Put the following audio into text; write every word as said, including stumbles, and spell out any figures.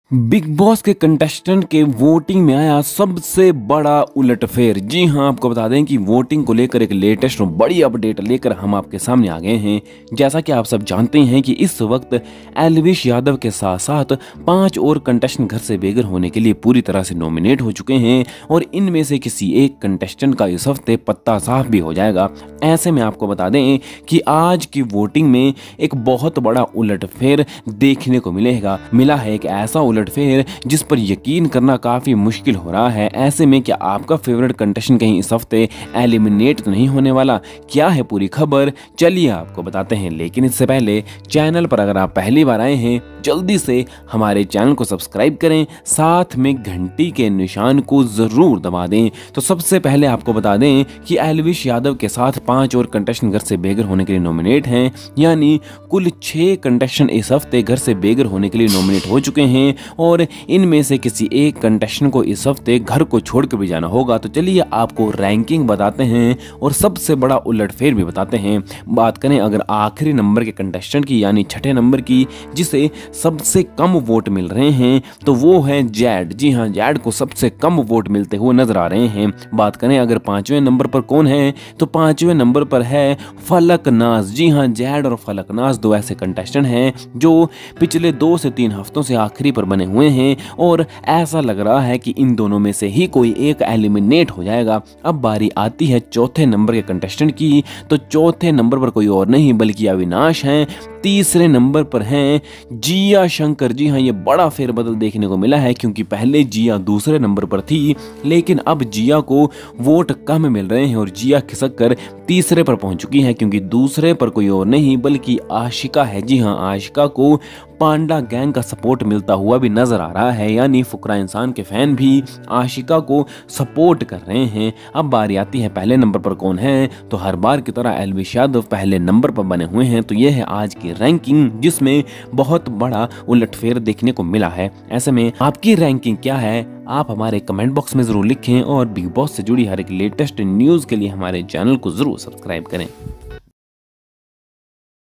Big Boss के contestant के voting में आया सबसे बड़ा उलटफेर। जी हां, आपको बता दें कि वोटिंग को लेकर एक लेटेस्ट और बड़ी अपडेट लेकर हम आपके सामने आ गए हैं। जैसा कि आप सब जानते हैं कि इस वक्त एल्विश यादव के साथ साथ पांच और कंटेस्टेंट घर से बेघर होने के लिए पूरी तरह से नॉमिनेट हो चुके हैं और इनमें से किसी एक कंटेस्टेंट का इस हफ्ते पत्ता साफ भी हो जाएगा। ऐसे में आपको बता दें कि आज की वोटिंग में एक बहुत बड़ा उलटफेर देखने को मिलेगा मिला है एक ऐसा उलटफेर जिस पर यकीन करना काफी मुश्किल हो रहा है। ऐसे में क्या आपका फेवरेट कंटेस्टेंट कहीं इस हफ्ते एलिमिनेट तो नहीं होने वाला? क्या है पूरी खबर, चलिए आपको बताते हैं। लेकिन इससे पहले चैनल पर अगर आप पहली बार आए हैं जल्दी से हमारे चैनल को सब्सक्राइब करें, साथ में घंटी के निशान को जरूर दबा दें। तो सबसे पहले आपको बता दें कि एल्विश यादव के साथ पांच और कंटेस्टेंट घर से बेघर होने के लिए नॉमिनेट हैं, यानी कुल छह कंटेस्टेंट इस हफ्ते घर से बेघर होने के लिए नॉमिनेट हो चुके हैं और इनमें से किसी एक कंटेस्टेंट को इस हफ्ते घर को छोड़ के भी जाना होगा। तो चलिए आपको रैंकिंग बताते हैं और सबसे बड़ा उलटफेर भी बताते हैं। बात करें अगर आखिरी नंबर के कंटेस्टेंट की, यानी छठे नंबर की, जिसे सबसे कम वोट मिल रहे हैं, तो वो है जैड। जी हाँ, जैड को सबसे कम वोट मिलते हुए नजर आ रहे हैं। बात करें अगर पांचवें नंबर पर कौन है, तो पांचवें नंबर पर है फलकनाज। जी हाँ, जैड और फलकनाज दो ऐसे कंटेस्टेंट हैं जो पिछले दो से तीन हफ्तों से आखिरी पर बने हुए हैं और ऐसा लग रहा है कि इन दोनों में से ही कोई एक एलिमिनेट हो जाएगा। अब बारी आती है चौथे नंबर के कंटेस्टेंट की, तो चौथे नंबर पर कोई और नहीं बल्कि अविनाश हैं। तीसरे नंबर पर हैं जिया शंकर। जी हाँ, ये बड़ा फेरबदल देखने को मिला है क्योंकि पहले जिया दूसरे नंबर पर थी, लेकिन अब जिया को वोट कम मिल रहे हैं और जिया खिसक कर तीसरे पर पहुंच चुकी है क्योंकि दूसरे पर कोई और नहीं बल्कि आशिका है। जी हाँ, आशिका को पांडा गैंग का सपोर्ट मिलता हुआ भी नजर आ रहा है, यानी फुकरा इंसान के फैन भी आशिका को सपोर्ट कर रहे हैं। अब बारी आती है पहले नंबर पर कौन है, तो हर बार की तरह एल्विश यादव पहले नंबर पर बने हुए हैं। तो यह है आज की रैंकिंग जिसमें बहुत बड़ा उलटफेर देखने को मिला है। ऐसे में आपकी रैंकिंग क्या है, आप हमारे कमेंट बॉक्स में जरूर लिखें और बिग बॉस से जुड़ी हर एक लेटेस्ट न्यूज के लिए हमारे चैनल को जरूर सब्सक्राइब करें।